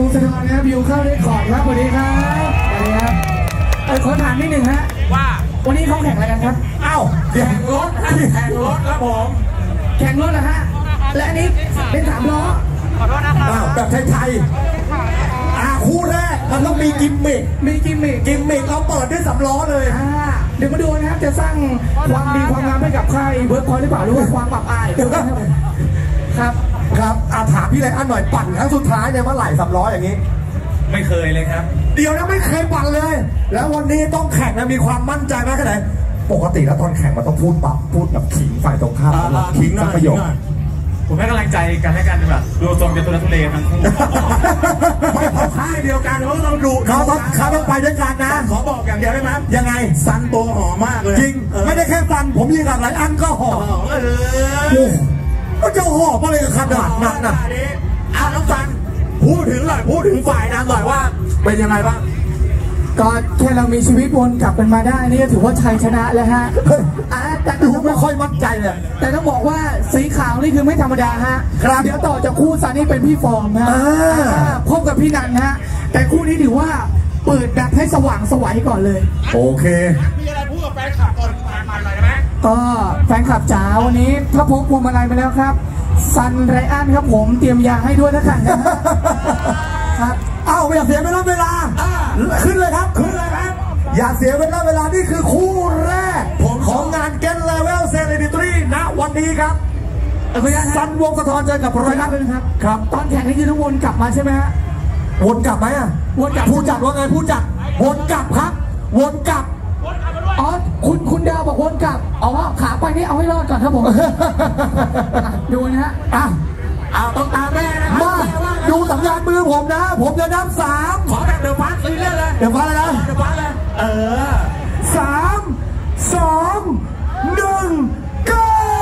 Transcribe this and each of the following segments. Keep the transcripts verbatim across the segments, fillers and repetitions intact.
งศธรนะครับบิวเข้าได้ขอดครับสวัสดีครับสวัสดีครับเออขอถามนิดหนึ่งฮะว่าวันนี้เขาแข่งอะไรกันครับอ้าวแข่งรถแข่งรถครับผมแข่งรถนะฮะและอันนี้เป็นสามล้อขอโทษนะครับอ้าวแบบไทยๆอ่าคู่แรกมันต้องมีกิมมิคมีกิมมิคกิมมิคเราเปิดด้วยสามล้อเลยอ่าเดี๋ยวมาดูนะครับจะสร้างความดีความงามให้กับใครเวิร์กพอยต์หรือเปล่าหรือว่าความอับอายครับครับอาถามพี่ไรอันหน่อยปั่นครั้งสุดท้ายเนี่ยเมื่อไหร่สามล้ออย่างนี้ไม่เคยเลยครับเดี๋ยวนะไม่เคยปั่นเลยแล้ววันนี้ต้องแข่งนะมีความมั่นใจมากแค่ไหนปกติแล้วตอนแข่งมันต้องพูดปรับพูดแบบขิงฝ่ายตรงข้ามขิงสักประโยคผมให้กำลังใจกันให้กันดีกว่าดูทรงจะตุลักทุเลทั้งคู่ไม่พอค่ายเดียวกันเขาต้องดูเขาต้องเขาต้องไปด้วยกันนะขอบอกอย่างเดียวได้ไหมยังไงซันตัวหอมมากเลยจริงไม่ได้แค่ซันผมยิงกับหลายอันก็หอมก็จะหอบอะไรกับขนาดนั้นนะอ้าวน้องซันพูดถึงหน่อยพูดถึงฝ่ายนั้นหน่อยว่าเป็นยังไงบ้างก็แค่เรามีชีวิตวนกลับกันมาได้นี่ก็ถือว่าชัยชนะแล้วฮะแต่ดูไม่ค่อยมั่นใจเลยแต่ต้องบอกว่าสีขาวนี่คือไม่ธรรมดาฮะครับเดี๋ยวต่อจากคู่ซันนี่เป็นพี่ฟอร์มฮะพบกับพี่นันฮะแต่คู่นี้ถือว่าเปิดแบบให้สว่างสวัยก่อนเลยโอเคมีอะไรพูดกับแฟนคลับก่อนมาหน่อยได้ไหมก็แฟนคลับจ๋าวันนี้ถ้าพกพวงมาลัยมาแล้วครับซันไรอันครับผมเตรียมยาให้ด้วยนะครับครับอ้าวอย่าเสียเวลาเวลาขึ้นเลยครับขึ้นเลยครับอย่าเสียเวลาเวลานี่คือคู่แรกของงานเกนเลเวลเซเลบิทรีณวันนี้ครับซันวงศธรเจอกับไรอันครับครับตอนแข่งนี่คือต้องวนกลับมาใช่ไหมฮะวนกลับไหมอ่ะวนกลับผู้จัดว่าไงผู้จัดวนกลับครับวนกลับอ๋อคุณคุณดาวบอกวนกลับอ๋อขาไปนี่เอาให้รอดก่อนครับผมดูนะฮะอ่ะเอาต้องตามแม่นะมาดูสัญญาณมือผมนะผมจะนับสามขอแบบเดือดฟ้าซีเรียสเลยเดือดฟ้าเลยนะเดือดฟ้าเลยเออสามสองหนึ่งgo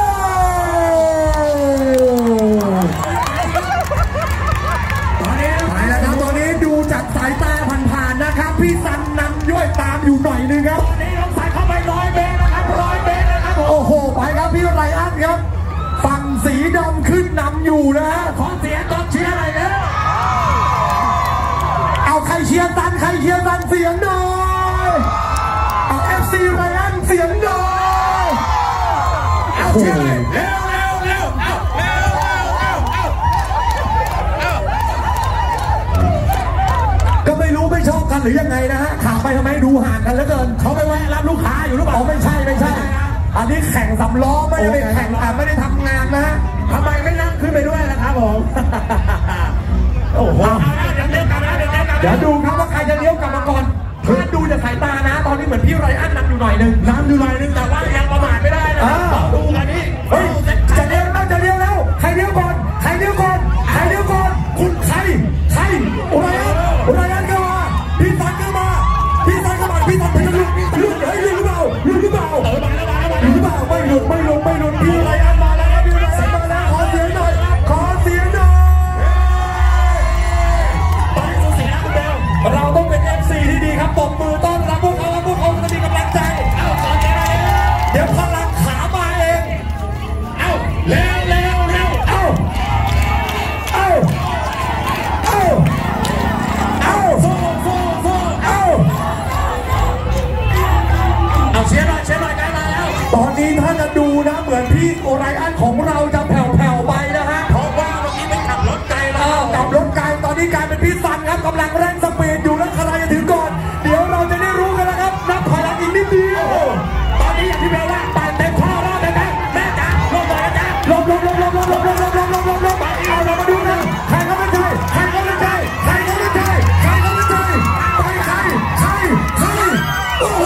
ตอนนี้ไปแล้วครับตอนนี้ดูจากสายตาผ่านๆนะครับพี่ซันนำย่อยตามอยู่หน่อยนึงครับตอนนี้ต้องใส่เข้าไปร้อยเมตรนะครับร้อยเมตรนะครับโอ้โหไปครับพี่ไรอันครับฝั่งสีดำขึ้นนำอยู่นะขอเสียงตอนเชียร์อะไรเนี่ยเอาใครเชียร์ตันใครเชียร์ตันเสียงหน่อยเอาเอฟซีไรอันเสียงหน่อยเอาเชียร์เลยเร็วเร็วเร็วเอาเร็วเร็วเร็วเอาก็ไม่รู้ไม่ชอบกันหรือยังไงนะฮะข่าวไปทำไมดูห่างกันเหลือเกินเขาไปแวะรับลูกค้าอยู่หรือเปล่าไม่ใช่ไม่ใช่อันนี้แข่งสำล้อไม่ได้แข่งแต่ไม่ได้ทำงานนะทำไมไม่นั่งขึ้นไปด้วยนะครับผมโอ้โหเดี๋ยวดูครับว่าใครจะเลี้ยวกลับมาก่อนเพื่อนดูจากสายตานะตอนนี้เหมือนพี่ไรอันนำอยู่หน่อยนึงนำอยู่หน่อยนึงแต่ว่ายังประมาทไม่ได้นะดูกันนี่เฮ้ยจะเลี้ยวแล้วจะเลี้ยวแล้วใครเลี้ยวก่อนใครเลี้ยวก่อนใครเลี้ยวก่อนคุณใครใครไรอันไรอันก็มาพี่ซันก็มาพี่ซันก็มาพี่ซันเป็นลูกลูกเฮ้ยลูกหรือเปล่าลูกหรือเปล่าหรือเปล่าไม่หลุดไม่หลุดไม่หลุดพี่ไรอันมาแล้วพี่ไรอันมาแล้วขอเสียงหน่อยขอเสียงหน่อยตอนนี้สูสีนะคุณเบลเราต้องเป็น เอฟ ซี ที่ดีครับปรบมือต้อนรับพวกเขาพวกเขาจะมีกำลังใจเอาขอเสียงหน่อยเดี๋ยวพลังขามาเองเอาเร็วเร็วเร็วเอาเอาเอาเอาโฟโฟโฟเอาเอาเชียร์หน่อยเชียร์หน่อยกันมาแล้วตอนนี้ถ้าจะดูนะเหมือนพี่โอไรอันของเราจะแผ่วๆไปนะฮะเพราะว่าเมื่อกี้ไม่ขับรถไกลแล้วขับรถไกลตอนนี้กลายเป็นพี่ซันครับกำลังเร่งสปีดอยู่แล้วใครจะถึงก่อนเดี๋ยวเราจะได้รู้กันแล้วครับนับถอยหลังอีกนิดเดียวตอนนี้อย่างที่เบลว่าปั่นเต็มข้อรอบเลยนะแม่จ๋าลงหน่อยนะจ๊ะลงลงลงลงลงลงลงลงลงลงลงลงเอาเรามาดูนะใครก็ไม่ใช่ใครก็ไม่ใช่ใครก็ไม่ใช่ใครก็ไม่ใช่ไปใครใครใครโอ้โห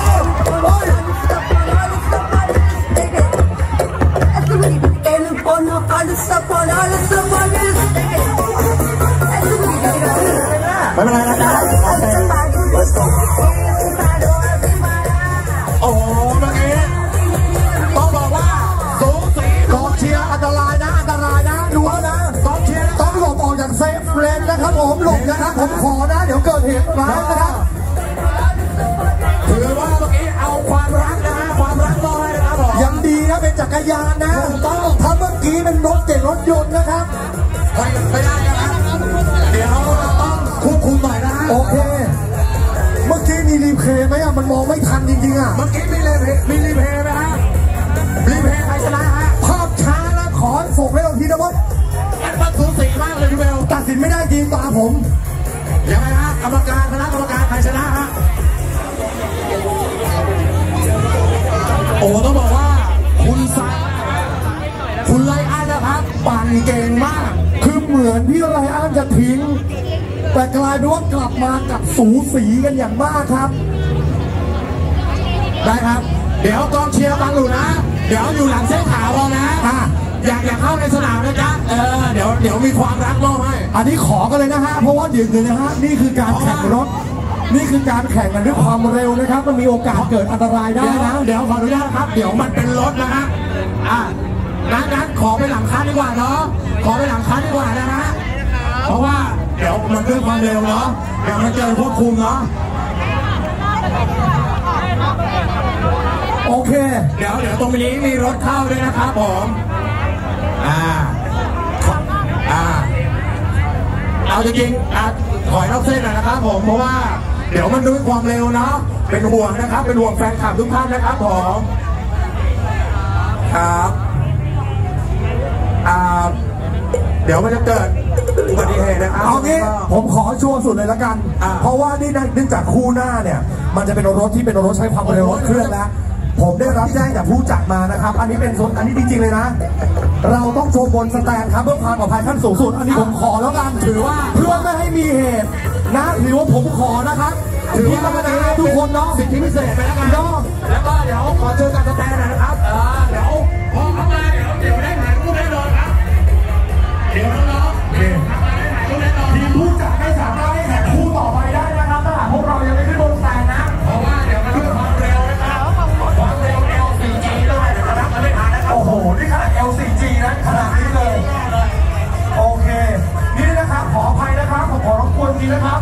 ไม่เป็นไรนะจ๊ะโอ้โหเมื่อกี้ต้องบอกว่าสูสีกองเชียร์อันตรายนะอันตรายนะดูนะกองเชียร์ต้องหลบออกจากเซฟเลนนะครับผมหลบนะครับผมขอนะเดี๋ยวเกิดเหตุร้ายนะครับถือว่าเมื่อกี้เอาความรักนะความรักต่อให้นะครับผมยังดีนะเป็นจักรยานนะต้องถ้าเมื่อกี้เป็นรถเก๋งรถยนต์นะครับไม่ได้นะครับเดี๋ยวเราต้องโอเคเมื่อกี้มีรีเพลย์ไหมอ่ะมันมองไม่ทันจริงๆอ่ะเมื่อกี้มีรีเพย์มีรีเพย์ไหมฮะรีเพย์ใครชนะฮะภาพช้านะขอส่งให้เราทีนะว่ามันสูสีมากเลยพี่เบลตัดสินไม่ได้จริงตาผมยังไงฮะกรรมการคณะกรรมการใครชนะฮะโอ้ต้องบอกว่าคุณซันคุณไลอ้อนนะครับปั่นเก่งมากคือเหมือนพี่ไลอ้อนจะทิ้งแต่กลายเป็นว่ากลับมากับสูสีกันอย่างมากครับได้ครับเดี๋ยวกองเชียร์ฟังอยู่นะเดี๋ยวอยู่หลังเส้นขาวเรานะอ่ะอยากอยากเข้าในสนามนะจ๊ะเออเดี๋ยวเดี๋ยวมีความรักมอบให้อันนี้ขอกันเลยนะฮะเพราะว่าเดี๋ยวเลยนะฮะนี่คือการแข่งรถนี่คือการแข่งกันด้วยความเร็วนะครับมันมีโอกาสเกิดอันตรายได้นะเดี๋ยวขออนุญาตครับเดี๋ยวมันเป็นรถนะฮะอ่ะงั้นงั้นขอไปหลังคันดีกว่าเนาะขอไปหลังคันดีกว่านะฮะเพราะว่าเดี๋ยวมันด้วยความเร็วเนาะเดี๋ยวมันเจอควบคุมเนาะโอเคเดี๋ยวเดี๋ยวตรงนี้มีรถเข้าด้วยนะครับผมอ่าอ่าเอาจริงๆอ่ะถอยรอบเส้นนะครับผมเพราะว่าเดี๋ยวมันด้วยความเร็วเนาะเป็นห่วงนะครับเป็นห่วงแฟนคลับทุกท่านนะครับผมครับอ่าเดี๋ยวมันจะเกิดอุบัติเหตุนะครับเอางี้ผมขอชัวร์สุดเลยละกันเพราะว่านี่เนื่องจากคู่หน้าเนี่ยมันจะเป็นรถที่เป็นรถใช้ความเร็วรถเครื่องแล้วผมได้รับแจ้งจากผู้จัดมานะครับอันนี้เป็นส่วนอันนี้จริงๆเลยนะเราต้องโชว์บนสแตนครับเพื่อความปลอดภัยขั้นสูงสุดอันนี้ผมขอแล้วกันถือว่าเพื่อไม่ให้มีเหตุนะถือว่าผมขอนะครับถือว่าธรรมดาทุกคนเนาะสิทธิพิเศษไปแล้วกันเนาะแล้วก็เดี๋ยวขอเจอกันสแตนนะครับเออเดี๋ยวพอเข้ามาเดี๋ยวเดี๋ยวได้ถ่ายรูปแน่นอนครับเดี๋ยวน้องๆเดี๋ยวทีมผู้จัดไม่สามารถให้แข่งคู่ต่อไปได้นะครับถ้าหากพวกเรายังไม่ขึ้นบนสแตนนะเพราะว่าเดี๋ยวมันด้วยความเร็วนะครับความเร็ว แอล โฟร์ จี ด้วยนะครับมันไม่ผ่านนะครับโอ้โหนี่ขนาด แอล โฟร์ จี นะขนาดนี้เลยโอเคนี่นะครับขออภัยนะครับขอรบกวนทีนะครับ